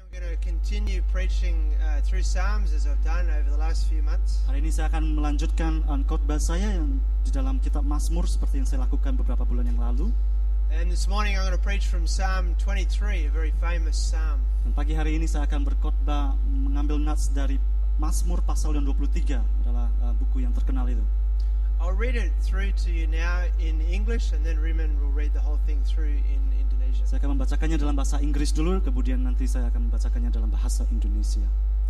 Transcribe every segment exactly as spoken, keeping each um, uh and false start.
We're going to continue preaching uh, through Psalms as I've done over the last few months. Hari ini saya akan melanjutkan khotbah saya yang di dalam kitab Mazmur seperti yang saya lakukan beberapa bulan yang lalu. And this morning I'm going to preach from Psalm twenty-three, a very famous psalm. Dan pagi hari ini saya akan berkhotbah mengambil nats dari Mazmur pasal yang dua puluh tiga, adalah uh, buku yang terkenal itu. I'll read it through to you now in English, and then Riman will read the whole thing through in Indonesian. Saya akan membacakannya dalam bahasa Inggris dulu, kemudian nanti saya akan membacakannya dalam bahasa Indonesia.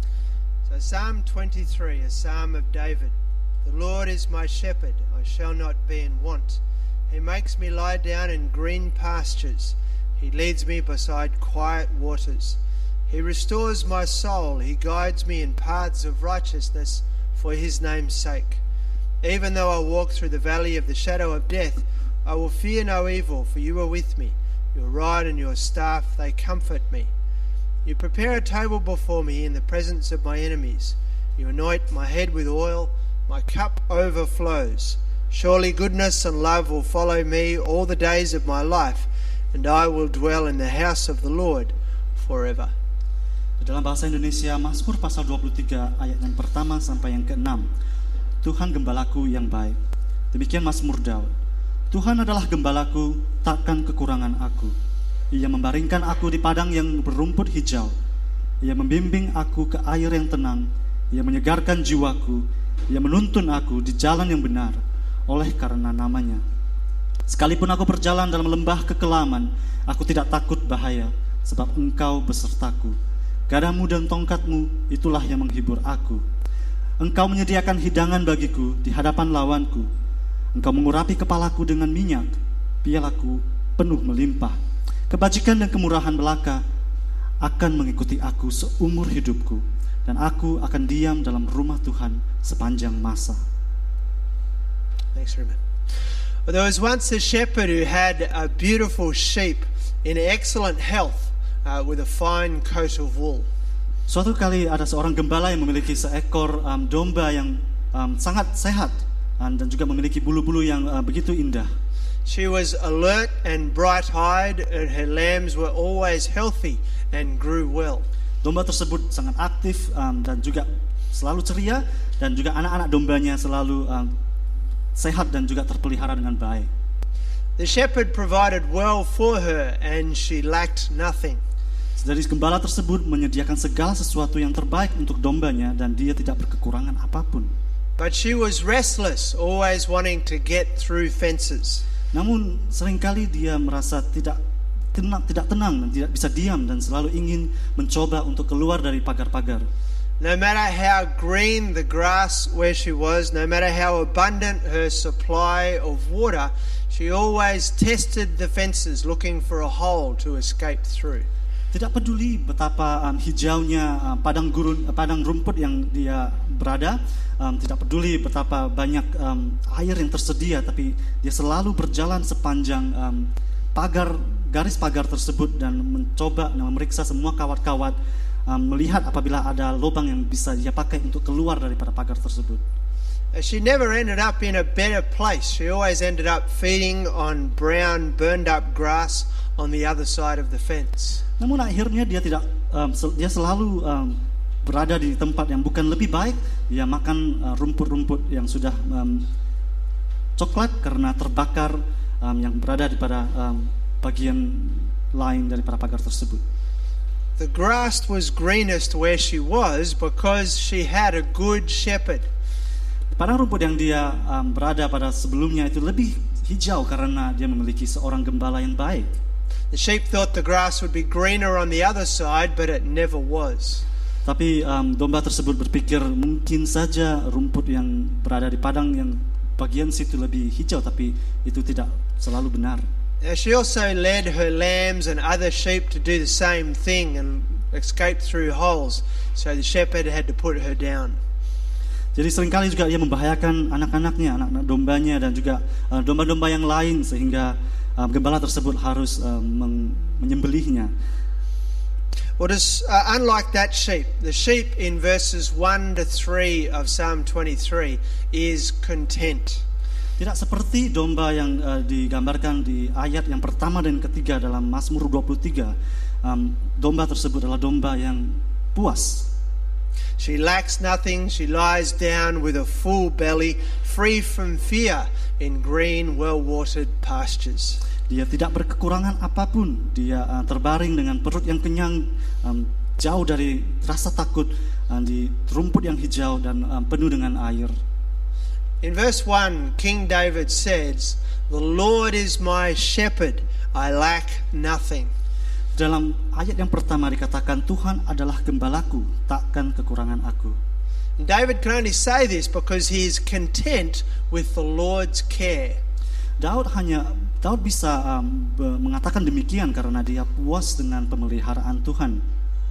So Psalm twenty-three, a psalm of David. The Lord is my shepherd, I shall not be in want. He makes me lie down in green pastures. He leads me beside quiet waters. He restores my soul. He guides me in paths of righteousness for his name's sake. Even though I walk through the valley of the shadow of death, I will fear no evil, for you are with me. Your rod and your staff, they comfort me. You prepare a table before me in the presence of my enemies. You anoint my head with oil. My cup overflows. Surely goodness and love will follow me all the days of my life, and I will dwell in the house of the Lord forever. Dalam bahasa Indonesia, Mazmur pasal dua puluh tiga ayat yang pertama sampai yang keenam. Tuhan gembalaku yang baik. Demikian Mazmur Daud. Tuhan adalah gembalaku, takkan kekurangan aku. Ia membaringkan aku di padang yang berumput hijau. Ia membimbing aku ke air yang tenang. Ia menyegarkan jiwaku. Ia menuntun aku di jalan yang benar oleh karena namanya. Sekalipun aku berjalan dalam lembah kekelaman, aku tidak takut bahaya, sebab Engkau besertaku. Gadamu dan tongkatmu, itulah yang menghibur aku. Engkau menyediakan hidangan bagiku di hadapan lawanku. Engkau mengurapi kepalaku dengan minyak, pialaku penuh melimpah. Kebajikan dan kemurahan belaka akan mengikuti aku seumur hidupku, dan aku akan diam dalam rumah Tuhan sepanjang masa. Thanks, Ruben. Well, there was once a shepherd who had a beautiful sheep in excellent health uh, with a fine coat of wool. Suatu kali ada seorang gembala yang memiliki seekor um, domba yang um, sangat sehat um, dan juga memiliki bulu-bulu yang uh, begitu indah. She was alert and bright-eyed, and her lambs were always healthy and grew well. Domba tersebut sangat aktif um, dan juga selalu ceria, dan juga anak-anak dombanya selalu um, sehat dan juga terpelihara dengan baik. The shepherd provided well for her, and she lacked nothing. Dari gembala tersebut menyediakan segala sesuatu yang terbaik untuk dombanya, dan dia tidak berkekurangan apapun. But she was restless, always wanting to get through fences. Namun seringkali dia merasa tidak tenang, tidak tenang dan tidak bisa diam, dan selalu ingin mencoba untuk keluar dari pagar-pagar. No matter how green the grass where she was, no matter how abundant her supply of water, she always tested the fences looking for a hole to escape through. Tidak peduli betapa um, hijaunya um, padang gurun, uh, padang rumput yang dia berada, um, tidak peduli betapa banyak um, air yang tersedia, tapi dia selalu berjalan sepanjang um, pagar, garis pagar tersebut, dan mencoba dan memeriksa semua kawat-kawat, um, melihat apabila ada lubang yang bisa dia pakai untuk keluar daripada pagar tersebut. She never ended up in a better place. She always ended up feeding on brown, burned up grass on the other side of the fence. Namun akhirnya dia tidak, um, sel- dia selalu um, berada di tempat yang bukan lebih baik. Dia makan uh, rumput-rumput yang sudah um, coklat karena terbakar, um, yang berada di pada um, bagian lain daripada pagar tersebut. The grass was greenest where she was because she had a good shepherd. Padang rumput yang dia um, berada pada sebelumnya itu lebih hijau karena dia memiliki seorang gembala yang baik. The sheep thought the grass would be greener on the other side, but it never was. Tapi um, domba tersebut berpikir mungkin saja rumput yang berada di padang yang bagian situ lebih hijau, tapi itu tidak selalu benar. Now, she also led her lambs and other sheep to do the same thing and escape through holes, so the shepherd had to put her down. Jadi seringkali juga dia membahayakan anak-anaknya, anak-anak dombanya, dan juga uh, domba-domba yang lain, sehingga uh, gembala tersebut harus uh, men- menyembelihnya. Well, just, uh, unlike that sheep, the sheep in verses one to three of Psalm twenty-three is content. Tidak seperti domba yang uh, digambarkan di ayat yang pertama dan ketiga dalam Mazmur dua puluh tiga. Um, domba tersebut adalah domba yang puas. She lacks nothing, she lies down with a full belly, free from fear, in green, well-watered pastures. Dia tidak berkekurangan apapun, dia uh, terbaring dengan perut yang kenyang, um, jauh dari rasa takut, uh, di rumput yang hijau dan um, penuh dengan air. In verse one, King David says, "The Lord is my shepherd, I lack nothing." Dalam ayat yang pertama dikatakan, Tuhan adalah gembalaku, takkan kekurangan aku. David can only say this because he is content with the Lord's care. Daud hanya Daud bisa um, mengatakan demikian karena dia puas dengan pemeliharaan Tuhan.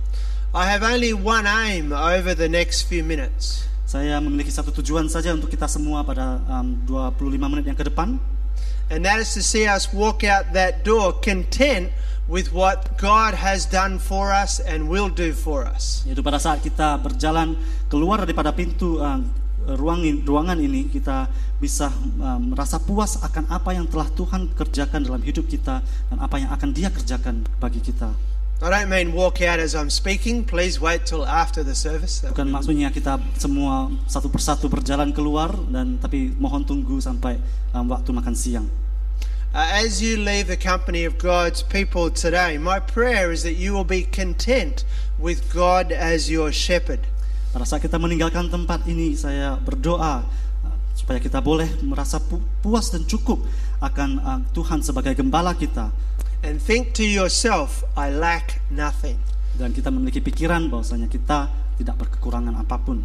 I have only one aim over the next few minutes. Saya memiliki satu tujuan saja untuk kita semua pada um, dua puluh lima menit yang ke depan. And that is to see us walk out that door content with what God has done for us and will do for us. Yaitu pada saat kita berjalan keluar daripada pintu uh, ruang ruangan ini, kita bisa uh, merasa puas akan apa yang telah Tuhan kerjakan dalam hidup kita dan apa yang akan Dia kerjakan bagi kita. I don't mean walk out as I'm speaking. Please wait till after the service. Bukan maksudnya kita semua satu persatu berjalan keluar, dan tapi mohon tunggu sampai um, waktu makan siang. Uh, as you leave the company of God's people today, my prayer is that you will be content with God as your shepherd. Pada saat kita meninggalkan tempat ini, saya berdoa uh, supaya kita boleh merasa pu- puas dan cukup akan uh, Tuhan sebagai gembala kita. And think to yourself, I lack nothing. Dan kita memiliki pikiran bahwasanya kita tidak berkekurangan apapun.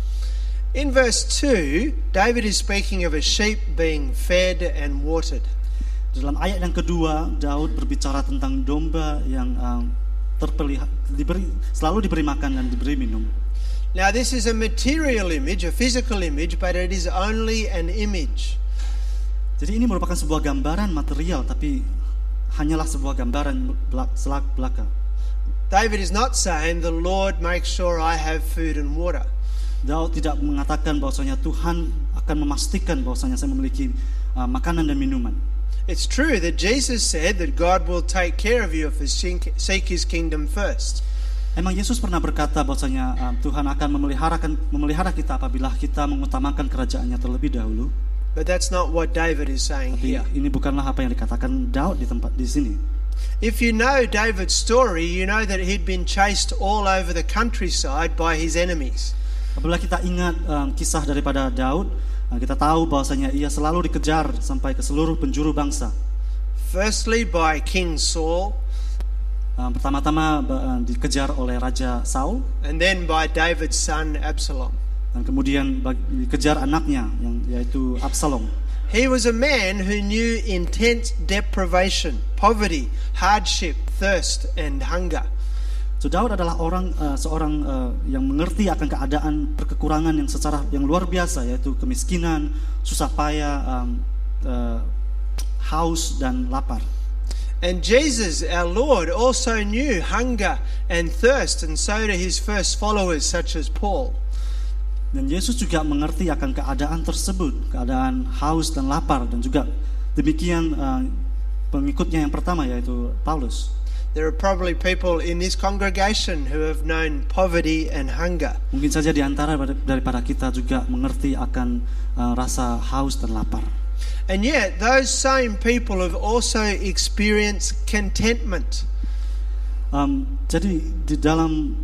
In verse two, David is speaking of a sheep being fed and watered. Dalam ayat yang kedua, Daud berbicara tentang domba yang um, terpelihara, diberi, selalu diberi makan dan diberi minum. Now this is a material image, a physical image, but it is only an image. Jadi ini merupakan sebuah gambaran material, tapi hanyalah sebuah gambaran selak belaka. David is not saying the Lord makes sure I have food and water. Daud tidak mengatakan bahwasanya Tuhan akan memastikan bahwasanya saya memiliki uh, makanan dan minuman. It's true that Jesus said that God will take care of you if you seek His kingdom first. Emang Yesus pernah berkata bahwasanya uh, Tuhan akan memeliharakan memelihara kita apabila kita mengutamakan kerajaannya terlebih dahulu. But that's not what David is saying Tapi here. ini bukanlah apa yang dikatakan Daud di tempat di sini. If you know David's story, you know that he'd been chased all over the countryside by his enemies. Apabila kita ingat um, kisah daripada Daud, uh, kita tahu bahwasanya ia selalu dikejar sampai ke seluruh penjuru bangsa. Firstly by King Saul, Um, pertama-tama uh, dikejar oleh Raja Saul, and then by David's son Absalom. dan kemudian bag- dikejar anaknya yang yaitu Absalom. He was a man who knew intense deprivation, poverty, hardship, thirst, and hunger. So Daud adalah orang uh, seorang uh, yang mengerti akan keadaan perkekurangan yang secara yang luar biasa, yaitu kemiskinan, susah payah, um, uh, haus dan lapar. And Jesus, our Lord, also knew hunger and thirst, and so did his first followers such as Paul. Dan Yesus juga mengerti akan keadaan tersebut, keadaan haus dan lapar, dan juga demikian uh, pengikutnya yang pertama yaitu Paulus. There are probably people in this congregation who have known poverty and hunger. Mungkin saja di antara daripada kita juga mengerti akan uh, rasa haus dan lapar. And yet those same people have also experienced contentment. Um, jadi di dalam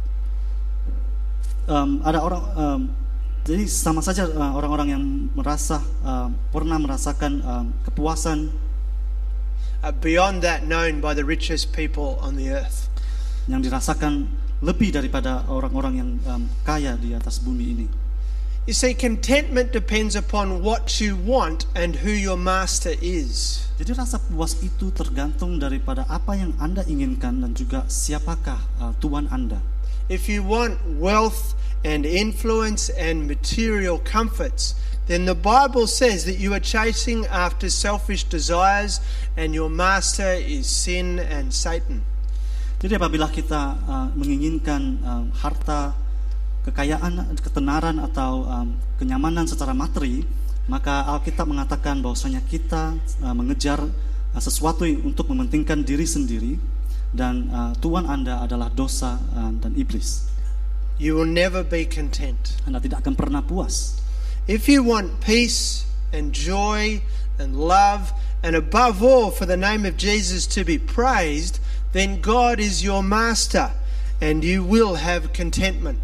um, ada orang, um, jadi sama saja uh, orang-orang yang merasa uh, pernah merasakan um, kepuasan Uh, beyond that known by the richest people on the earth. yang dirasakan lebih daripada orang-orang yang um, kaya di atas bumi ini. You see, contentment depends upon what you want and who your master is. Jadi rasa puas itu tergantung daripada apa yang Anda inginkan dan juga siapakah uh, Tuhan Anda. If you want wealth and influence and material comforts, then the Bible says that you are chasing after selfish desires and your master is sin and Satan. Jadi apabila kita uh, menginginkan uh, harta, kekayaan, ketenaran atau um, kenyamanan secara materi, Maka Alkitab mengatakan bahwasanya kita uh, mengejar uh, sesuatu untuk mementingkan diri sendiri, dan uh, tuan Anda adalah dosa uh, dan iblis. You will never be content. Anda tidak akan pernah puas. If you want peace and joy and love, and above all for the name of Jesus to be praised, then God is your master and you will have contentment.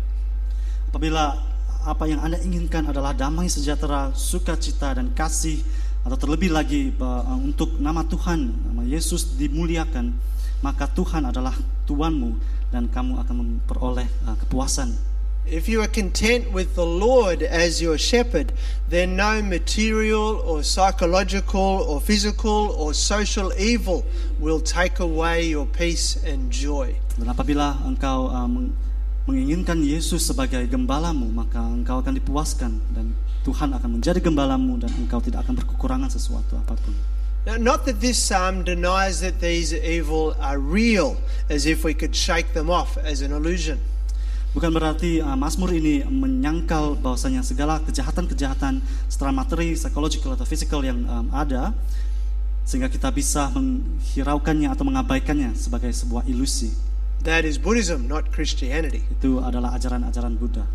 Apabila apa yang Anda inginkan adalah damai sejahtera, sukacita dan kasih, atau terlebih lagi uh, untuk nama Tuhan, nama Yesus dimuliakan, maka Tuhan adalah Tuanmu dan kamu akan memperoleh uh, kepuasan. If you are content with the Lord as your shepherd, then no material or psychological or physical or social evil will take away your peace and joy. Dan apabila engkau uh, menginginkan Yesus sebagai gembalamu, maka engkau akan dipuaskan dan Tuhan akan menjadi gembalamu dan engkau tidak akan berkekurangan sesuatu apapun. Now, not that this psalm denies that these evil are real, as if we could shake them off as an illusion. Bukan berarti uh, Mazmur ini menyangkal bahwasanya segala kejahatan-kejahatan secara materi, psychological atau physical yang um, ada, sehingga kita bisa menghiraukannya atau mengabaikannya sebagai sebuah ilusi. That is Buddhism, not Christianity. Itu adalah ajaran-ajaran Buddha.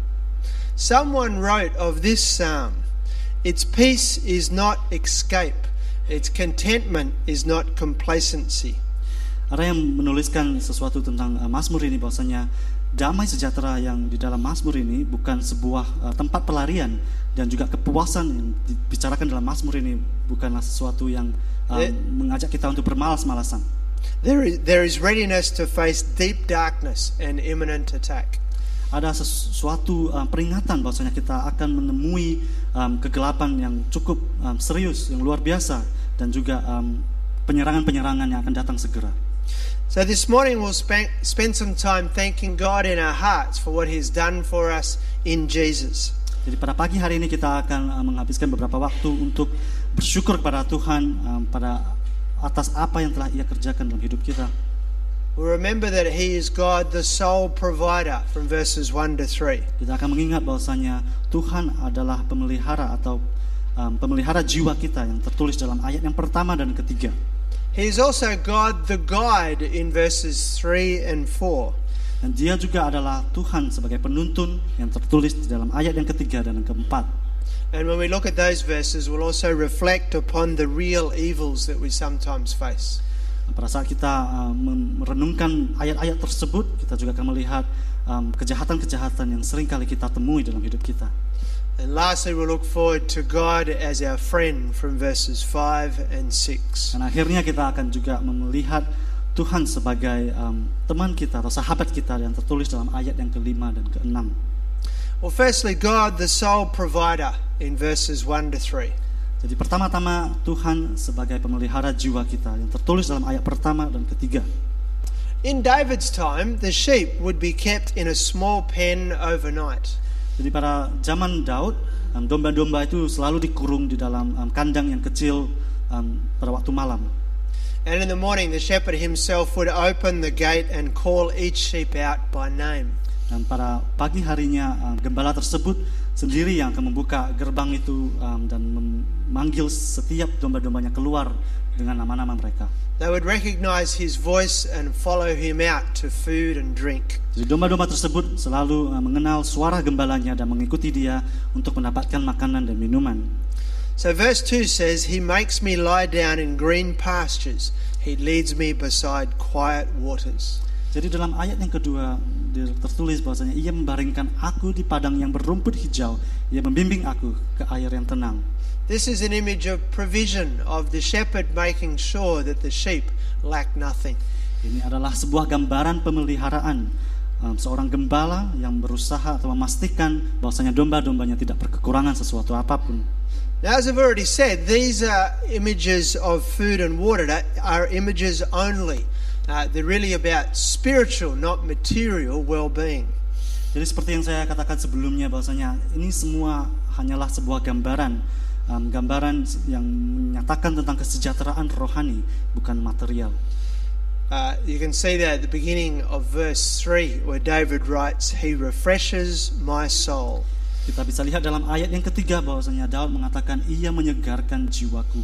Someone wrote of this psalm, its peace is not escape, its contentment is not complacency. Ada yang menuliskan sesuatu tentang uh, Mazmur ini, bahwasanya damai sejahtera yang di dalam Mazmur ini bukan sebuah uh, tempat pelarian, dan juga kepuasan yang dibicarakan dalam Mazmur ini bukanlah sesuatu yang uh, There, mengajak kita untuk bermalas-malasan. There is, there is readiness to face deep darkness and imminent attack. Ada sesuatu um, peringatan bahwasanya kita akan menemui um, kegelapan yang cukup um, serius, yang luar biasa, dan juga um, penyerangan-penyerangan yang akan datang segera. So this morning we'll spend, spend some time thanking God in our hearts for what He's done for us in Jesus. Jadi pada pagi hari ini kita akan uh, menghabiskan beberapa waktu untuk bersyukur kepada Tuhan um, pada atas apa yang telah Ia kerjakan dalam hidup kita. We'll remember that He is God, the sole provider, from verses one to three. Kita akan mengingat bahwasanya Tuhan adalah pemelihara atau um, pemelihara jiwa kita yang tertulis dalam ayat yang pertama dan ketiga. He is also God, the guide, in verses three and four. Dan Dia juga adalah Tuhan sebagai penuntun yang tertulis di dalam ayat yang ketiga dan yang keempat. And when we look at those verses, we'll also reflect upon the real evils that we sometimes face. Pada saat kita uh, merenungkan ayat-ayat tersebut, kita juga akan melihat um, kejahatan-kejahatan yang sering kali kita temui dalam hidup kita. And lastly, we'll look forward to God as our friend from verses five and six. Dan akhirnya kita akan juga melihat Tuhan sebagai um, teman kita atau sahabat kita yang tertulis dalam ayat yang kelima dan keenam. Well, firstly, God, the sole provider, in verses one to three. Jadi pertama-tama Tuhan sebagai pemelihara jiwa kita yang tertulis dalam ayat pertama dan ketiga. In David's time, the sheep would be kept in a small pen overnight. Jadi pada zaman Daud, um, domba-domba itu selalu dikurung di dalam um, kandang yang kecil um, pada waktu malam. And in the morning, the shepherd himself would open the gate and call each sheep out by name. Dan pada pagi harinya um, gembala tersebut sendiri yang akan membuka gerbang itu um, dan memanggil setiap domba-dombanya keluar dengan nama-nama mereka. They would recognize his voice and follow him out to food and drink. Jadi domba-domba tersebut selalu uh, mengenal suara gembalanya dan mengikuti dia untuk mendapatkan makanan dan minuman. So verse two says, He makes me lie down in green pastures. He leads me beside quiet waters. Jadi dalam ayat yang kedua tertulis bahwasanya Ia membaringkan aku di padang yang berumput hijau, Ia membimbing aku ke air yang tenang. This is an image of provision, of the shepherd making sure that the sheep lack nothing. Ini adalah sebuah gambaran pemeliharaan, um, seorang gembala yang berusaha atau memastikan bahwasanya domba-dombanya tidak berkekurangan sesuatu apapun. Now, as I've already said, these are images of food and water, that are images only. Uh, they're really about spiritual, not material well-being. Jadi seperti yang saya katakan sebelumnya, bahwasanya ini semua hanyalah sebuah gambaran, um, gambaran yang menyatakan tentang kesejahteraan rohani, bukan material. Uh, you can see that at the beginning of verse three, where David writes, He refreshes my soul. Kita bisa lihat dalam ayat yang ketiga bahwasanya Daud mengatakan ia menyegarkan jiwaku.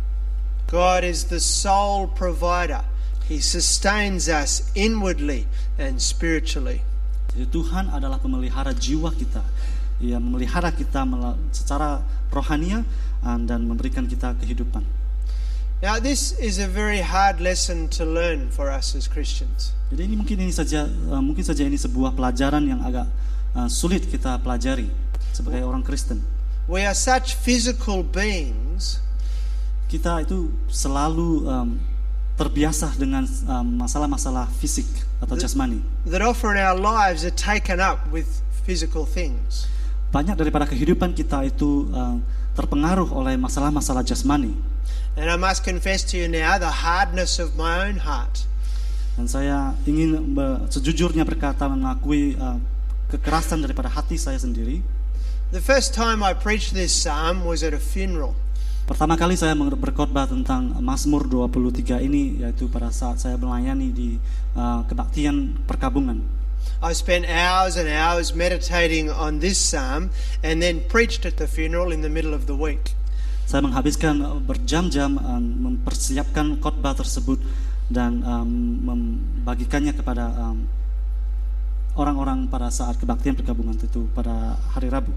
God is the sole provider. He sustains us inwardly and spiritually. Jadi Tuhan adalah pemelihara jiwa kita. Ia memelihara kita secara rohania dan memberikan kita kehidupan. Now this is a very hard lesson to learn for us as Christians. Jadi ini mungkin ini saja mungkin saja ini sebuah pelajaran yang agak sulit kita pelajari sebagai orang Kristen. We are such physical beings. Kita itu selalu um, terbiasa dengan um, masalah-masalah fisik atau jasmani. That often our lives are taken up with physical things. Banyak daripada kehidupan kita itu uh, terpengaruh oleh masalah-masalah jasmani. And I must confess to you now the hardness of my own heart. Dan saya ingin be- sejujurnya berkata mengakui uh, kekerasan daripada hati saya sendiri. The first time I preached this psalm was at a funeral. Pertama kali saya berkhotbah tentang Mazmur dua puluh tiga ini yaitu pada saat saya melayani di uh, kebaktian perkabungan. I spent hours and hours meditating on this psalm and then preached at the funeral in the middle of the week. Saya menghabiskan berjam-jam um, mempersiapkan khotbah tersebut dan um, membagikannya kepada um, orang-orang pada saat kebaktian perkabungan itu pada hari Rabu.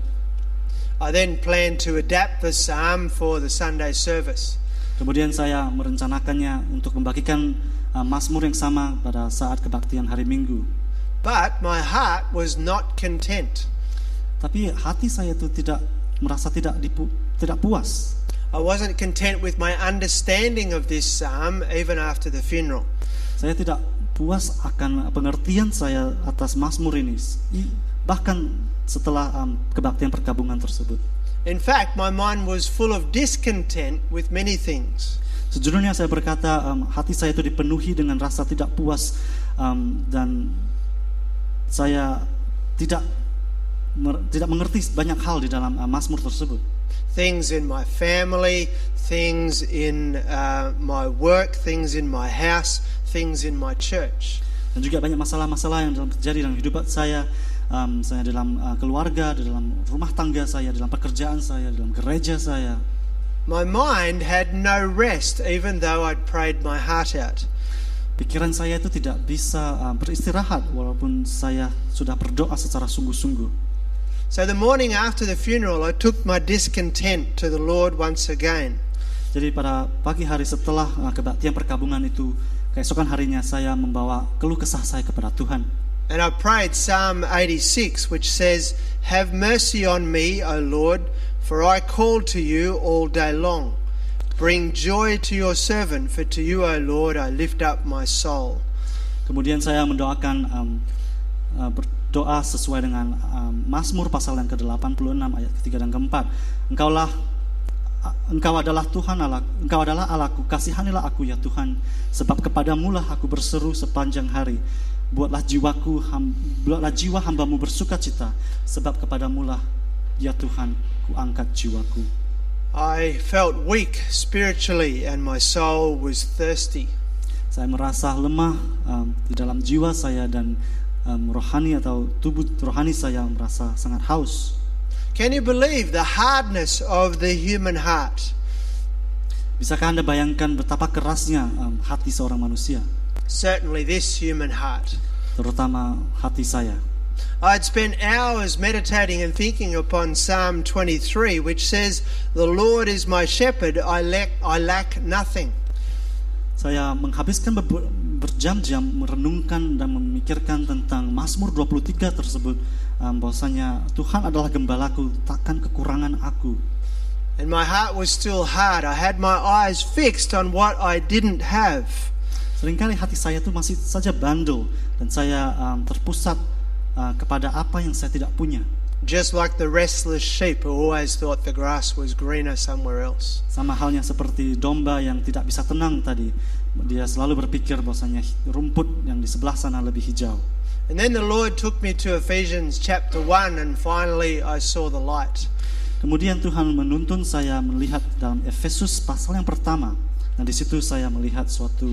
I then planned to adapt the psalm for the Sunday service. Kemudian saya merencanakannya untuk membagikan uh, Mazmur yang sama pada saat kebaktian hari Minggu. But my heart was not content. Tapi hati saya itu tidak merasa tidak dipu, tidak puas. I wasn't content with my understanding of this psalm even after the funeral. Saya tidak puas akan pengertian saya atas Mazmur ini, bahkan setelah um, kebaktian perkabungan tersebut. In fact, my mind was full of discontent with many things. Sejujurnya saya berkata, um, hati saya itu dipenuhi dengan rasa tidak puas um, dan saya tidak mer- tidak mengerti banyak hal di dalam uh, Mazmur tersebut. Things in my family, things in uh, my work, things in my house, things in my church. Dan juga banyak masalah-masalah yang dalam terjadi dalam hidup saya, um, saya dalam uh, keluarga, di dalam rumah tangga saya, dalam pekerjaan saya, dalam gereja saya. My mind had no rest even though I'd prayed my heart out. Pikiran saya itu tidak bisa uh, beristirahat walaupun saya sudah berdoa secara sungguh-sungguh. So the morning after the funeral, I took my discontent to the Lord once again. Jadi pada pagi hari setelah uh, kebaktian perkabungan itu, keesokan harinya saya membawa keluh kesah saya kepada Tuhan. And I prayed Psalm eighty-six, which says, "Have mercy on me, O Lord, for I call to you all day long. Bring joy to your servant, for to you, O Lord, I lift up my soul." Kemudian saya mendoakan um, uh, berdoa sesuai dengan um, Mazmur pasal yang ke delapan puluh enam ayat ketiga dan keempat. Engkaulah Engkau adalah Tuhan Allah, Engkau adalah Allahku, kasihanilah aku ya Tuhan, sebab kepadamulah aku berseru sepanjang hari. Buatlah jiwaku, ham, buatlah jiwa hambamu bersuka cita, sebab kepadamulah ya Tuhan, ku angkat jiwaku. I felt weak spiritually and my soul was thirsty. Saya merasa lemah um, di dalam jiwa saya dan um, rohani atau tubuh rohani saya merasa sangat haus. Can you believe the hardness of the human heart? Bisakah Anda bayangkan betapa kerasnya um, hati seorang manusia? Certainly this human heart. Terutama hati saya. I'd spent hours meditating and thinking upon Psalm twenty-three, which says, "The Lord is my shepherd, I lack, I lack nothing." Saya menghabiskan ber- berjam-jam merenungkan dan memikirkan tentang Mazmur dua puluh tiga tersebut, um, bahwasanya Tuhan adalah gembalaku, takkan kekurangan aku. And my heart was still hard. I had my eyes fixed on what I didn't have. Seringkali hati saya itu masih saja bandel dan saya um, terpusat uh, kepada apa yang saya tidak punya. Just like the restless sheep who always thought the grass was greener somewhere else. Sama halnya seperti domba yang tidak bisa tenang tadi. Dia selalu berpikir bahwasanya rumput yang di sebelah sana lebih hijau. And then the Lord took me to Ephesians chapter one and finally I saw the light. Kemudian Tuhan menuntun saya melihat dalam Efesus pasal yang pertama. Dan di situ saya melihat suatu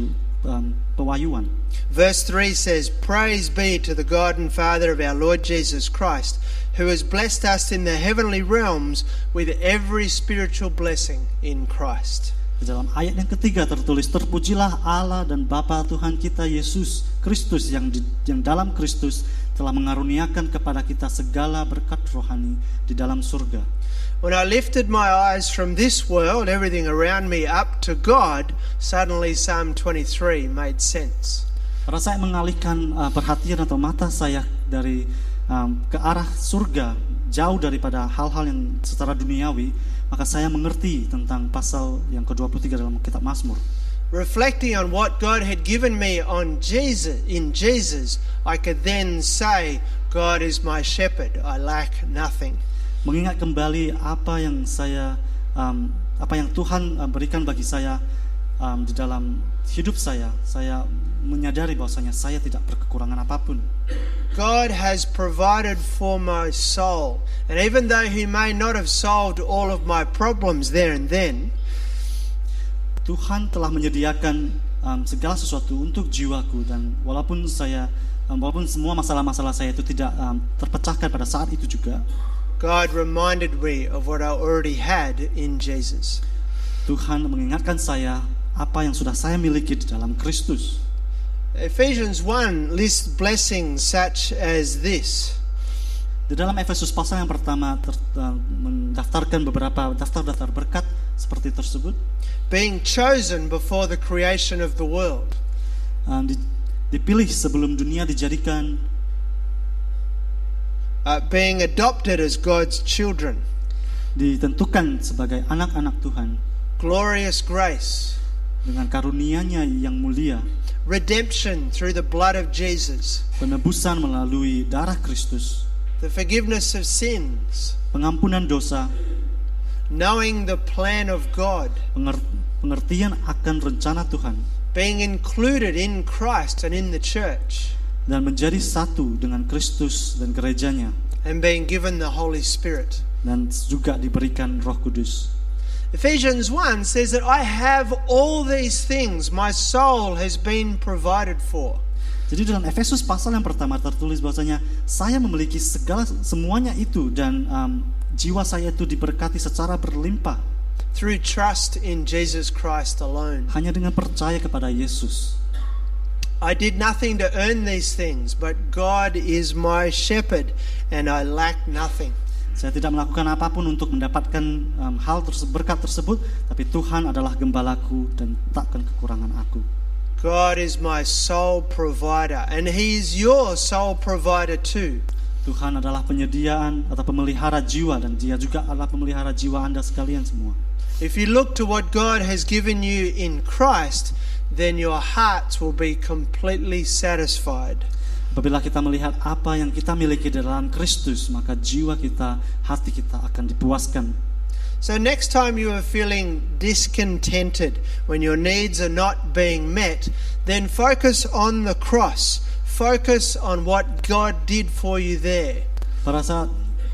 um, pewahyuan. Verse three says, "Praise be to the God and Father of our Lord Jesus Christ, who has blessed us in the heavenly realms with every spiritual blessing in Christ." Di dalam ayat yang ketiga tertulis, "Terpujilah Allah dan Bapa Tuhan kita Yesus Kristus yang di, yang dalam Kristus telah mengaruniakan kepada kita segala berkat rohani di dalam surga." When I lifted my eyes from this world, everything around me, up to God, suddenly Psalm twenty-three made sense. Pada saya mengalihkan uh, perhatian atau mata saya dari um, ke arah surga, jauh daripada hal-hal yang secara duniawi, maka saya mengerti tentang pasal yang ke dua puluh tiga dalam kitab Mazmur. Reflecting on what God had given me on Jesus, in Jesus, I could then say, "God is my shepherd, I lack nothing." Mengingat kembali apa yang saya, um, apa yang Tuhan um, berikan bagi saya um, di dalam hidup saya, saya menyadari bahwasanya saya tidak berkekurangan apapun. God has provided for my soul, and even though He may not have solved all of my problems there and then, Tuhan telah menyediakan um, segala sesuatu untuk jiwaku, dan walaupun saya, um, walaupun semua masalah-masalah saya itu tidak um, terpecahkan pada saat itu juga, God reminded me of what I already had in Jesus. Tuhan mengingatkan saya apa yang sudah saya miliki di dalam Kristus. Ephesians one lists blessings such as this. Di dalam Efesus pasal yang pertama ter, uh, mendaftarkan beberapa daftar-daftar berkat seperti tersebut. Being chosen before the creation of the world. Uh, di, dipilih sebelum dunia dijadikan. Uh, being adopted as God's children. Ditentukan sebagai anak-anak Tuhan. Glorious grace. Dengan karunia-Nya yang mulia. Redemption through the blood of Jesus. Penebusan melalui darah Kristus. The forgiveness of sins. Pengampunan dosa. Knowing the plan of God. Pengertian akan rencana Tuhan. Being included in Christ and in the church. Dan menjadi satu dengan Kristus dan gerejanya. And being given the Holy Spirit. Dan juga diberikan Roh Kudus. Ephesians one says that I have all these things. My soul has been provided for. Jadi dalam Efesus pasal yang pertama tertulis bahwasanya saya memiliki segala semuanya itu, dan um, jiwa saya itu diberkati secara berlimpah. Through trust in Jesus Christ alone. Hanya dengan percaya kepada Yesus. I did nothing to earn these things, but God is my shepherd and I lack nothing. Saya tidak melakukan apapun untuk mendapatkan um, hal tersebut, berkat tersebut, tapi Tuhan adalah gembalaku dan takkan kekurangan aku. God is my soul provider, and He is your soul provider too. Tuhan adalah penyediaan atau pemelihara jiwa, dan Dia juga adalah pemelihara jiwa Anda sekalian semua. If you look to what God has given you in Christ, then your hearts will be completely satisfied. Apabila kita melihat apa yang kita miliki dalam Kristus, maka jiwa kita, hati kita akan dipuaskan. So next time you are feeling discontented, when your needs are not being met, then focus on the cross. Focus on what God did for you there. Pada saat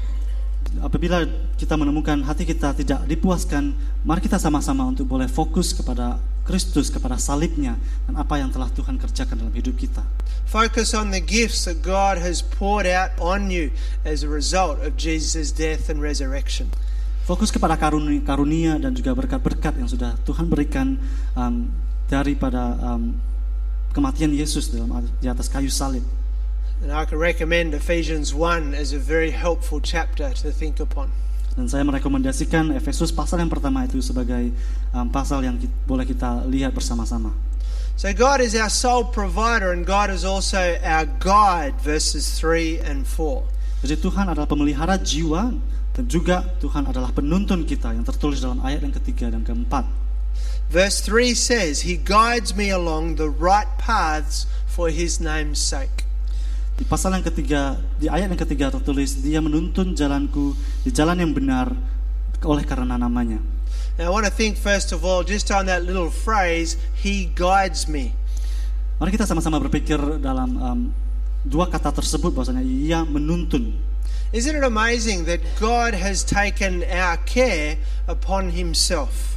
apabila kita menemukan hati kita tidak dipuaskan, mari kita sama-sama untuk boleh fokus kepada Kristus, kepada salibnya, dan apa yang telah Tuhan kerjakan dalam hidup kita. Focus on the gifts that God has poured out on you as a result of Jesus' death and resurrection. Fokus kepada karunia, karunia dan juga berkat-berkat yang sudah Tuhan berikan um, daripada um, kematian Yesus dalam di atas kayu salib. And I can recommend Ephesians one as a very helpful chapter to think upon. Dan saya merekomendasikan Efesus pasal yang pertama itu sebagai um, pasal yang kita, boleh kita lihat bersama-sama. So God is our sole provider and God is also our guide, verses three and four. Jadi Tuhan adalah pemelihara jiwa dan juga Tuhan adalah penuntun kita yang tertulis dalam ayat yang ketiga dan keempat. Verse three says, He guides me along the right paths for His name's sake. Di pasal yang ketiga, di ayat yang ketiga tertulis, Dia menuntun jalanku di jalan yang benar oleh karena namanya. Now I want to think first of all just on that little phrase, He guides me. Mari kita sama-sama berpikir dalam um, dua kata tersebut bahwasanya Ia menuntun. Isn't it amazing that God has taken our care upon Himself?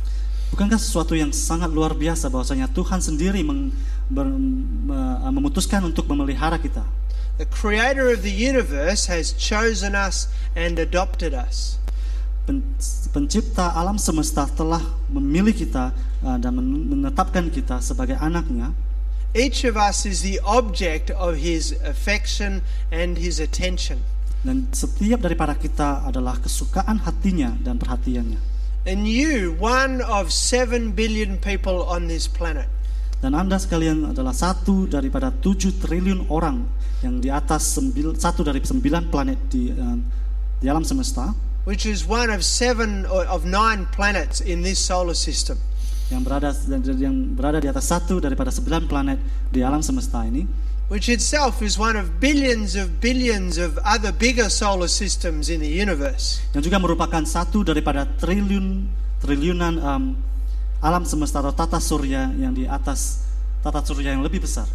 Bukankah sesuatu yang sangat luar biasa bahwasanya Tuhan sendiri meng, ber, me, memutuskan untuk memelihara kita. The creator of the universe has chosen us and adopted us. Pen, pencipta alam semesta telah memilih kita uh, dan menetapkan kita sebagai anaknya. Each of us is the object of his affection and his attention. Dan setiap daripada kita adalah kesukaan hatinya dan perhatiannya. And you, one of seven billion people on this planet. Dan Anda sekalian adalah satu daripada tujuh triliun orang yang di atas sembil, satu dari sembilan planet di, uh, di alam semesta. Which is one of seven or of nine planets in this solar system. Yang berada yang berada di atas satu daripada sembilan planet di alam semesta ini. Which itself is one of billions of billions of other bigger solar systems in the universe. Yang juga merupakan satu daripada triliun triliunan um, alam semesta atau tata surya yang di atas tata surya yang lebih besar.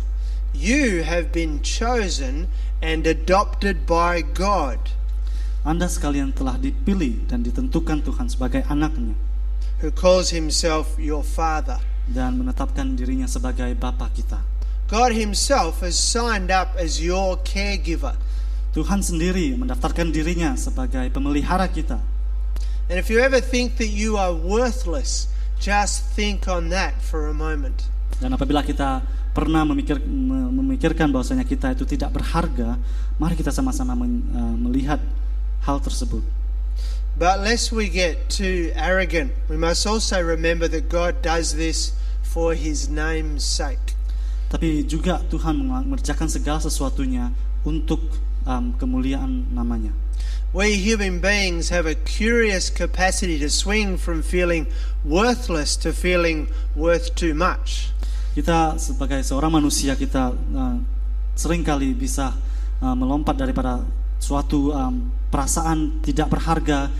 You have been chosen and adopted by God. Anda sekalian telah dipilih dan ditentukan Tuhan sebagai anaknya. Who calls himself your father. Dan menetapkan dirinya sebagai bapa kita. God himself has signed up as your caregiver. Tuhan sendiri mendaftarkan dirinya sebagai pemelihara kita. And if you ever think that you are worthless, just think on that for a moment. Dan apabila kita pernah memikir, memikirkan bahwasanya kita itu tidak berharga, mari kita sama-sama men, uh, melihat hal tersebut. But lest we get too arrogant, we must also remember that God does this for his name's sake. Tapi juga Tuhan mengerjakan segala sesuatunya untuk um, kemuliaan namanya. We human beings have a curious capacity to swing from feeling worthless to feeling worth too much. Kita sebagai seorang manusia kita uh, seringkali bisa uh, melompat daripada suatu um, perasaan tidak berharga,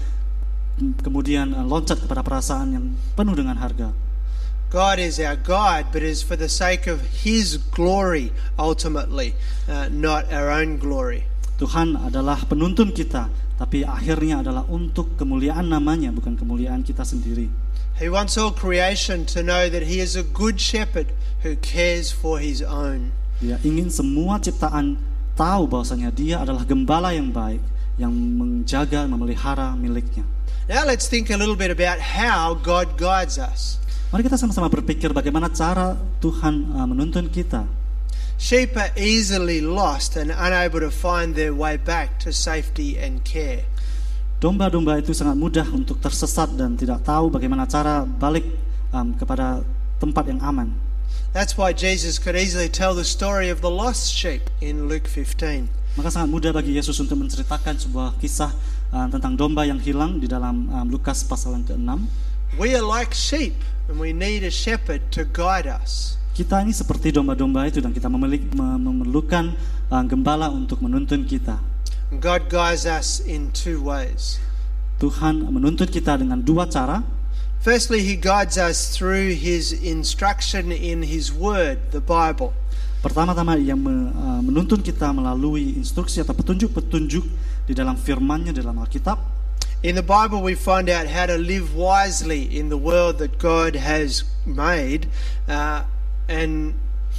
kemudian uh, loncat kepada perasaan yang penuh dengan harga. God is our guide, but is for the sake of his glory ultimately, uh, not our own glory. Tuhan adalah penuntun kita, tapi akhirnya adalah untuk kemuliaan namanya, bukan kemuliaan kita sendiri. He wants all creation to know that he is a good shepherd who cares for his own. Dia ingin semua ciptaan tahu bahwasanya dia adalah gembala yang baik yang menjaga, memelihara miliknya. Now let's think a little bit about how God guides us. Mari kita sama-sama berpikir bagaimana cara Tuhan uh, menuntun kita. Sheep are easily lost and unable to find their way back to safety and care. Domba-domba itu sangat mudah untuk tersesat dan tidak tahu bagaimana cara balik um, kepada tempat yang aman. That's why Jesus could easily tell the story of the lost sheep in Luke fifteen. Maka sangat mudah bagi Yesus untuk menceritakan sebuah kisah uh, tentang domba yang hilang di dalam um, Lukas pasal yang keenam. We are like sheep and we need a shepherd to guide us. Kita ini seperti domba-domba itu dan kita memiliki, memerlukan uh, gembala untuk menuntun kita. God guides us in two ways. Tuhan menuntun kita dengan dua cara. Firstly, he guides us through his instruction in his word, the Bible. Pertama-tama ia menuntun kita melalui instruksi atau petunjuk-petunjuk di dalam firman-Nya dalam Alkitab. In the Bible we find out how to live wisely in the world that God has made, uh, and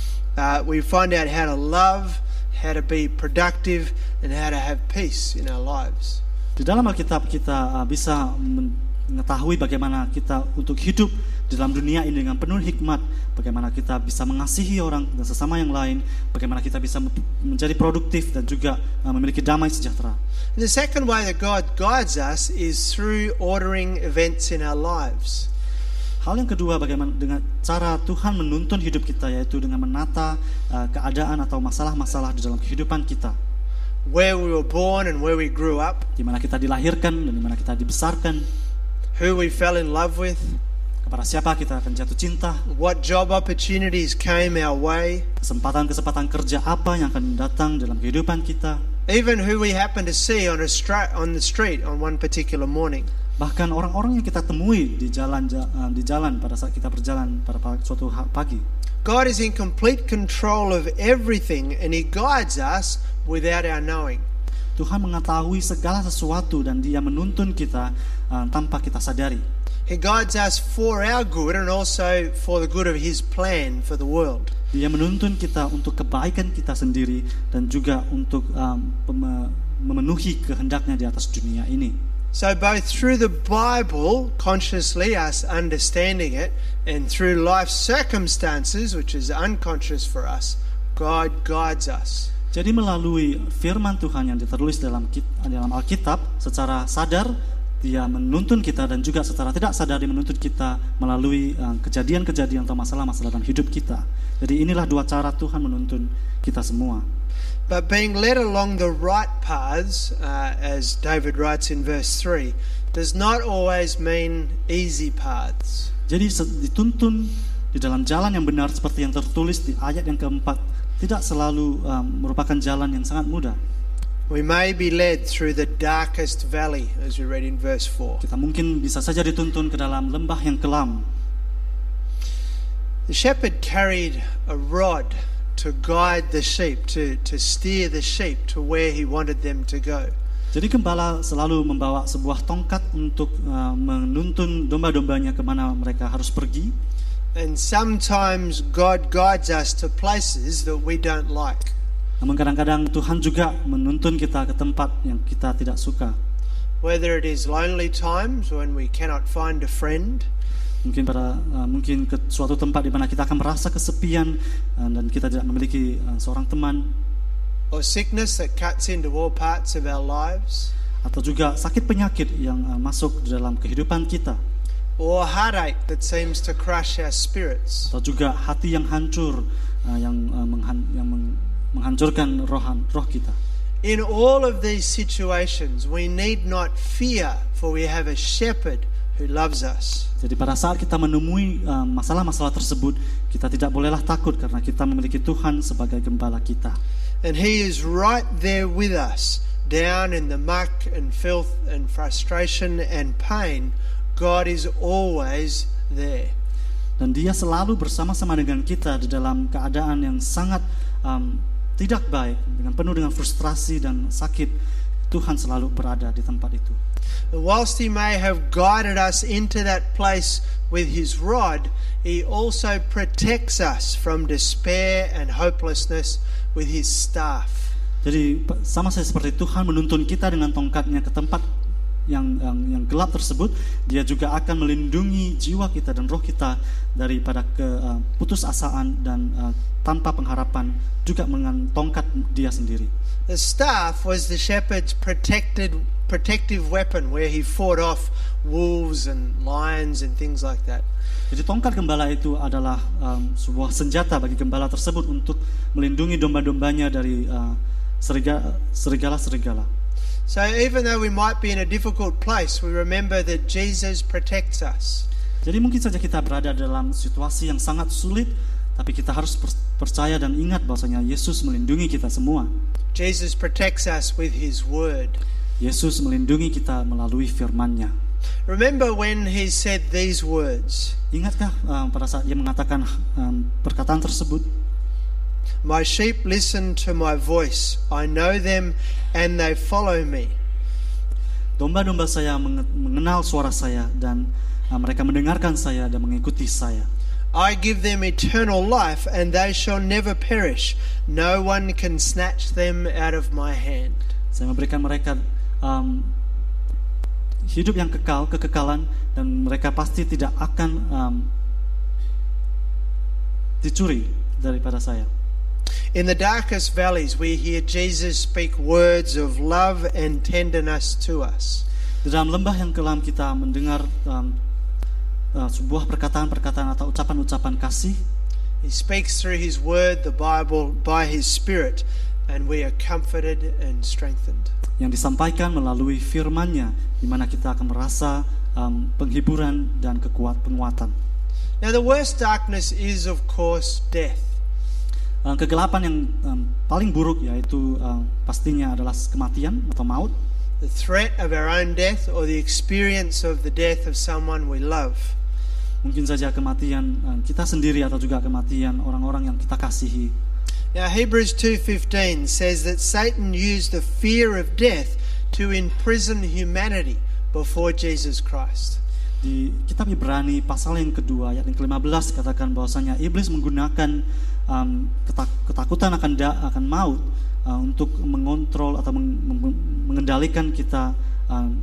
uh, we find out how to love, how to be productive, and how to have peace in our lives. Di dalam Alkitab kita uh, bisa mengetahui bagaimana kita untuk hidup di dalam dunia ini dengan penuh hikmat, bagaimana kita bisa mengasihi orang dan sesama yang lain, bagaimana kita bisa menjadi produktif dan juga uh, memiliki damai sejahtera. And the second way that God guides us is through ordering events in our lives. Hal yang kedua, bagaimana dengan cara Tuhan menuntun hidup kita, yaitu dengan menata uh, keadaan atau masalah-masalah di dalam kehidupan kita. Where we were born and where we grew up. Di mana kita dilahirkan dan di mana kita dibesarkan. Who we fell in love with. Kepada siapa kita akan jatuh cinta. What job opportunities came our way. Kesempatan-kesempatan kerja apa yang akan datang dalam kehidupan kita. Even who we happen to see on a stra- on the street on one particular morning. Bahkan orang-orang yang kita temui di jalan di jalan pada saat kita berjalan pada suatu pagi. God is in complete control of everything and he guides us without our knowing. Tuhan mengetahui segala sesuatu dan dia menuntun kita uh, tanpa kita sadari. He guides us for our good and also for the good of His plan for the world. Dia menuntun kita untuk kebaikan kita sendiri dan juga untuk um, pem- memenuhi kehendaknya di atas dunia ini. So both through the Bible, consciously us understanding it, and through life circumstances, which is unconscious for us, God guides us. Jadi melalui firman Tuhan yang ditulis dalam dalam Alkitab, secara sadar Dia menuntun kita dan juga secara tidak sadar Dia menuntun kita melalui uh, kejadian-kejadian atau masalah-masalah dalam hidup kita. Jadi inilah dua cara Tuhan menuntun kita semua. But being led along the right paths, uh, as David writes in verse three, does not always mean easy paths. Jadi dituntun di dalam jalan yang benar seperti yang tertulis di ayat yang keempat tidak selalu um, merupakan jalan yang sangat mudah. We may be led through the darkest valley, as we read in verse four. Kita mungkin bisa saja dituntun ke dalam lembah yang kelam. The shepherd carried a rod to guide the sheep, to, to steer the sheep to where he wanted them to go. Jadi gembala selalu membawa sebuah tongkat untuk uh, menuntun domba-dombanya kemana mereka harus pergi. And sometimes God guides us to places that we don't like. Namun kadang-kadang Tuhan juga menuntun kita ke tempat yang kita tidak suka. Whether it is lonely times when we cannot find a friend, mungkin pada uh, mungkin ke suatu tempat di mana kita akan merasa kesepian uh, dan kita tidak memiliki uh, seorang teman, or sickness that cuts into all parts of our lives, atau juga sakit penyakit yang uh, masuk di dalam kehidupan kita, or heartache that seems to crush our spirits, atau juga hati yang hancur uh, yang uh, menghan, yang meng, menghancurkan rohan, roh kita. In all of these situations, we need not fear, for we have a shepherd who loves us. Jadi pada saat kita menemui uh, masalah-masalah tersebut, kita tidak bolehlah takut karena kita memiliki Tuhan sebagai gembala kita. And He is right there with us, down in the muck and filth and frustration and pain. God is always there. Dan Dia selalu bersama-sama dengan kita di dalam keadaan yang sangat um, tidak baik, dengan penuh dengan frustrasi dan sakit. Tuhan selalu berada di tempat itu. And whilst He may have guided us into that place with His rod, He also protects us from despair and hopelessness with His staff. Jadi sama saja seperti Tuhan menuntun kita dengan tongkatnya ke tempat yang, yang yang gelap tersebut, Dia juga akan melindungi jiwa kita dan roh kita daripada keputusasaan dan uh, tanpa pengharapan, juga dengan tongkat Dia sendiri. The staff was the shepherd's protected protective weapon where he fought off wolves and lions and things like that. Jadi tongkat gembala itu adalah um, sebuah senjata bagi gembala tersebut untuk melindungi domba-dombanya dari uh, serigala, serigala-serigala. So even though we might be in a difficult place, we remember that Jesus protects us. Jadi mungkin saja kita berada dalam situasi yang sangat sulit, tapi kita harus percaya dan ingat bahwasanya Yesus melindungi kita semua. Jesus protects us with His word. Yesus melindungi kita melalui firman-Nya. Remember when He said these words? Ingatkah um, pada saat Dia mengatakan um, perkataan tersebut? My sheep listen to my voice. I know them and they follow me. Domba-domba saya mengenal suara saya dan uh, mereka mendengarkan saya dan mengikuti saya. I give them eternal life and they shall never perish. No one can snatch them out of my hand. Saya memberikan mereka um, hidup yang kekal, kekekalan, dan mereka pasti tidak akan um, dicuri daripada saya. In the darkest valleys, we hear Jesus speak words of love and tenderness to us. Di dalam lembah yang kelam kita mendengar um, uh, sebuah perkataan-perkataan atau ucapan-ucapan kasih. He speaks through His word, the Bible, by His Spirit, and we are comforted and strengthened. Yang disampaikan melalui firman-Nya, di mana kita akan merasa um, penghiburan dan kekuat penguatan. Now the worst darkness is of course death. Uh, kegelapan yang um, paling buruk yaitu uh, pastinya adalah kematian atau maut. The threat of our own death or the experience of the death of someone we love. Mungkin saja kematian uh, kita sendiri atau juga kematian orang-orang yang kita kasihi. Now Hebrews two fifteen says that Satan used the fear of death to imprison humanity before Jesus Christ. Di kitab Ibrani pasal yang kedua ayat yang kelima belas katakan bahwasanya iblis menggunakan um, ketak- ketakutan akan da- akan maut uh, untuk mengontrol atau meng- meng- mengendalikan kita um,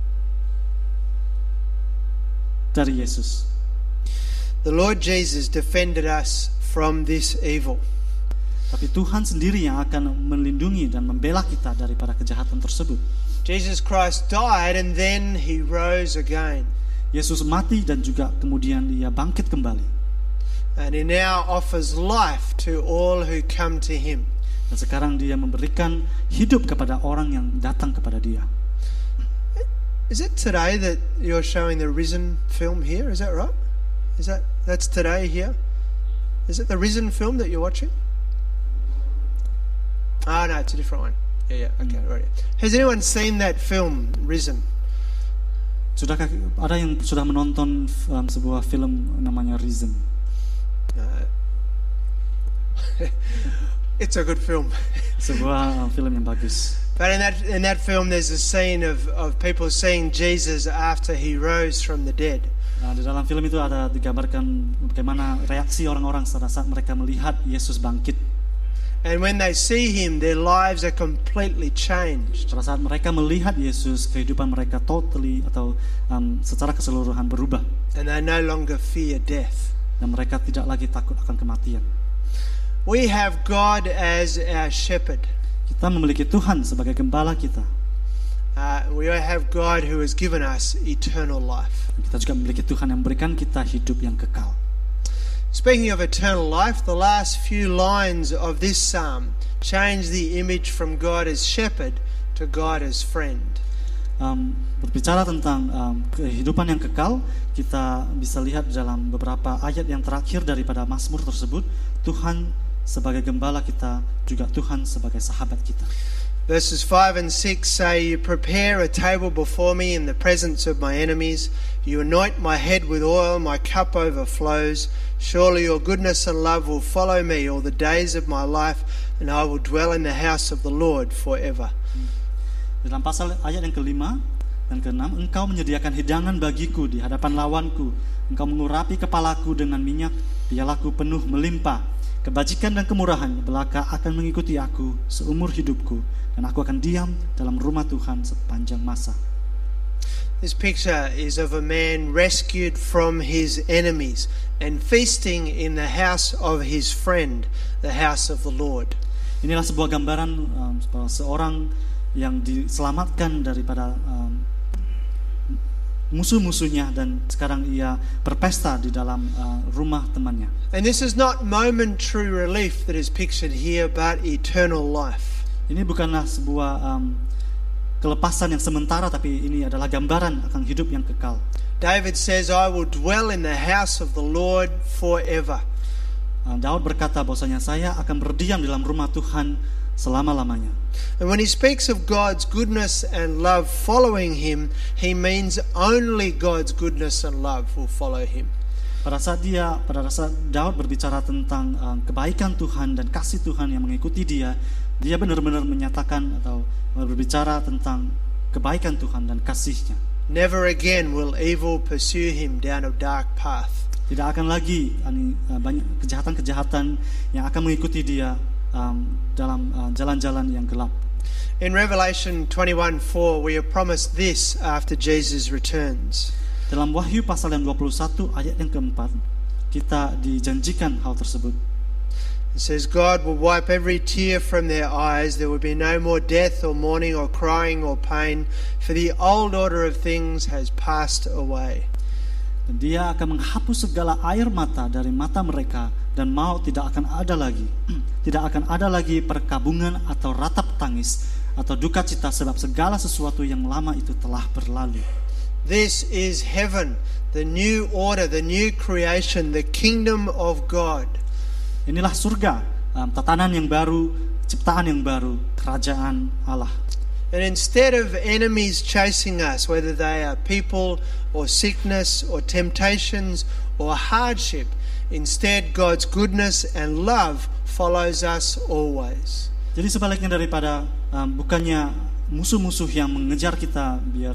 dari Yesus. The Lord Jesus defended us from this evil. Tapi Tuhan sendiri yang akan melindungi dan membela kita daripada kejahatan tersebut. Jesus Christ died and then he rose again. Yesus mati dan juga kemudian dia bangkit kembali. And he now offers life to all who come to him. Dan sekarang dia memberikan hidup kepada orang yang datang kepada dia. Is it today that you're showing the Risen film here? Is that right? Is that that's today here? Is it the Risen film that you're watching? Oh no, it's a different one. Yeah, yeah, okay, right. Has anyone seen that film, Risen? Sudahkah ada yang sudah menonton um, sebuah film namanya Risen? Uh, it's a good film. Sebuah uh, film yang bagus. But in that in that film, there's a scene of, of people seeing Jesus after he rose from the dead. Nah, di dalam film itu ada digambarkan bagaimana reaksi orang-orang pada saat mereka melihat Yesus bangkit. And when they see him, their lives are completely changed. Pada saat mereka melihat Yesus, kehidupan mereka totally atau um, secara keseluruhan berubah. And they no longer fear death. Dan mereka tidak lagi takut akan kematian. We have God as our shepherd. Kita memiliki Tuhan sebagai gembala kita. Uh, we have God who has given us eternal life. Kita juga memiliki Tuhan yang memberikan kita hidup yang kekal. Speaking of eternal life, the last few lines of this psalm change the image from God as shepherd to God as friend. Um, berbicara tentang um, kehidupan yang kekal, kita bisa lihat dalam beberapa ayat yang terakhir daripada Mazmur tersebut, Tuhan sebagai gembala kita, juga Tuhan sebagai sahabat kita. Verses five and six say, "You prepare a table before me in the presence of my enemies. You anoint my head with oil, my cup overflows. Surely your goodness and love will follow me all the days of my life, and I will dwell in the house of the Lord forever." Dalam pasal ayat yang kelima dan keenam, engkau menyediakan hidangan bagiku di hadapan lawanku. Engkau mengurapi kepalaku dengan minyak, pialaku penuh melimpah. Kebajikan dan kemurahan belaka akan mengikuti aku seumur hidupku, dan aku akan diam dalam rumah Tuhan sepanjang masa. This picture is of a man rescued from his enemies and feasting in the house of his friend, the house of the Lord. Inilah sebuah gambaran um, seorang yang diselamatkan daripada um, musuh-musuhnya dan sekarang ia berpesta di dalam uh, rumah temannya. And this is not momentary relief that is pictured here, but eternal life. Ini bukanlah sebuah um, kelepasan yang sementara, tapi ini adalah gambaran akan hidup yang kekal. David says, "I will dwell in the house of the Lord forever." Uh, Daud berkata bahwasanya saya akan berdiam di dalam rumah Tuhan selama-lamanya. And when he speaks of God's goodness and love following him, he means only God's goodness and love will follow him. Pada saat dia, pada saat Daud berbicara tentang um, kebaikan Tuhan dan kasih Tuhan yang mengikuti dia, dia benar-benar menyatakan atau berbicara tentang kebaikan Tuhan dan kasih-Nya. Never again will evil pursue him down a dark path. Tidak akan lagi uh, banyak kejahatan-kejahatan yang akan mengikuti dia um, dalam uh, jalan-jalan yang gelap. In Revelation twenty-one four, we are promised this after Jesus returns. Dalam Wahyu pasal yang dua puluh satu ayat yang keempat, kita dijanjikan hal tersebut. It says, "God will wipe every tear from their eyes. There will be no more death or mourning or crying or pain, for the old order of things has passed away." Dan dia akan menghapus segala air mata dari mata mereka, dan maut tidak akan ada lagi. Tidak akan ada lagi perkabungan atau ratap tangis atau duka cita, sebab segala sesuatu yang lama itu telah berlalu. This is heaven, the new order, the new creation, the kingdom of God. Inilah surga, um, tatanan yang baru, ciptaan yang baru, kerajaan Allah. And instead of enemies chasing us, whether they are people or sickness or temptations or hardship, instead God's goodness and love follows us always. Jadi sebaliknya daripada um, bukannya musuh-musuh yang mengejar kita biar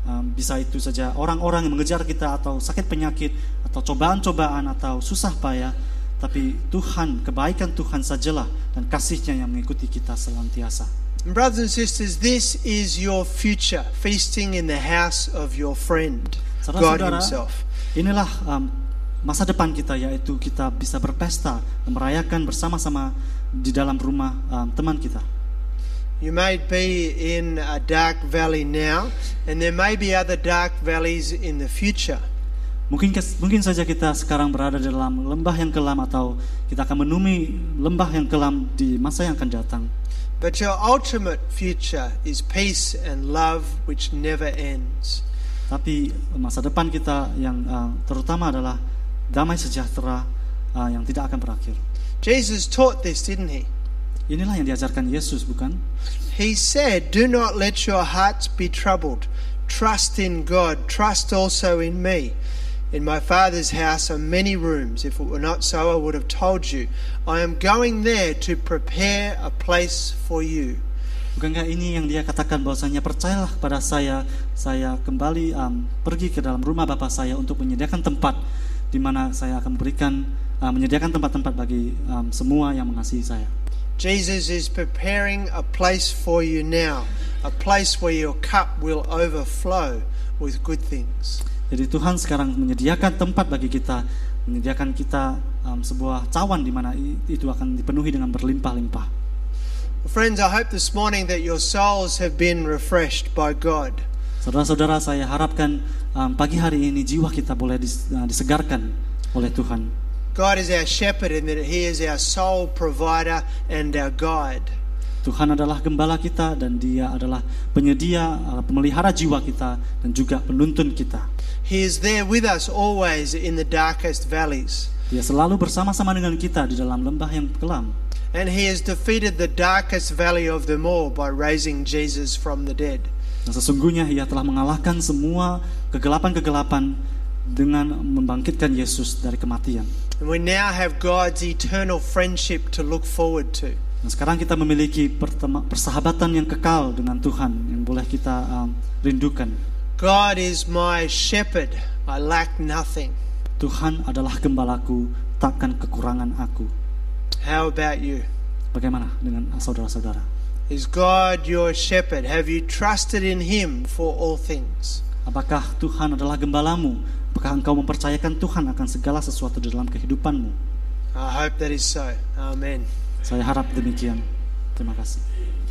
Um, bisa itu saja orang-orang yang mengejar kita, atau sakit penyakit, atau cobaan-cobaan, atau susah payah. Tapi Tuhan, kebaikan Tuhan sajalah dan kasih-Nya yang mengikuti kita senantiasa. And brothers and sisters, this is your future, feasting in the house of your friend, God Saudara-saudara, Himself. inilah um, masa depan kita, yaitu kita bisa berpesta dan merayakan bersama-sama di dalam rumah um, teman kita. You may be in a dark valley now, and there may be other dark valleys in the future. Mungkin mungkin saja kita sekarang berada di dalam lembah yang kelam, atau kita akan menemui lembah yang kelam di masa yang akan datang. But your ultimate future is peace and love which never ends. Tapi masa depan kita yang uh, terutama adalah damai sejahtera uh, yang tidak akan berakhir. Jesus taught this, didn't he? Inilah yang diajarkan Yesus, bukan? He said, "Do not let your hearts be troubled. Trust in God. Trust also in me. In my Father's house are many rooms. If it were not so, I would have told you. I am going there to prepare a place for you." Bukankah ini yang dia katakan, bahwasanya percayalah kepada saya, saya kembali um, pergi ke dalam rumah Bapa saya untuk menyediakan tempat di mana saya akan memberikan uh, menyediakan tempat-tempat bagi um, semua yang mengasihi saya. Jesus is preparing a place for you now, a place where your cup will overflow with good things. Jadi Tuhan sekarang menyediakan tempat bagi kita, menyediakan kita um, sebuah cawan di mana itu akan dipenuhi dengan berlimpah-limpah. Well, friends, I hope this morning that your souls have been refreshed by God. Saudara-saudara, saya harapkan um, pagi hari ini jiwa kita boleh dis, uh, disegarkan oleh Tuhan. God is our shepherd and that He is our soul provider and our guide. Tuhan adalah gembala kita dan Dia adalah penyedia, pemelihara jiwa kita dan juga penuntun kita. He is there with us always in the darkest valleys. Dia selalu bersama-sama dengan kita di dalam lembah yang kelam. And He has defeated the darkest valley of them all by raising Jesus from the dead. Dan sesungguhnya Ia telah mengalahkan semua kegelapan-kegelapan dengan membangkitkan Yesus dari kematian. And we now have God's eternal friendship to look forward to. Dan sekarang kita memiliki persahabatan yang kekal dengan Tuhan yang boleh kita um, rindukan. God is my shepherd, I lack nothing. Tuhan adalah gembalaku, takkan kekurangan aku. How about you? Bagaimana dengan saudara-saudara? Is God your shepherd? Have you trusted in Him for all things? Apakah Tuhan adalah gembalamu? Apakah engkau mempercayakan Tuhan akan segala sesuatu di dalam kehidupanmu? I hope that is so. Amen. Saya harap demikian. Terima kasih.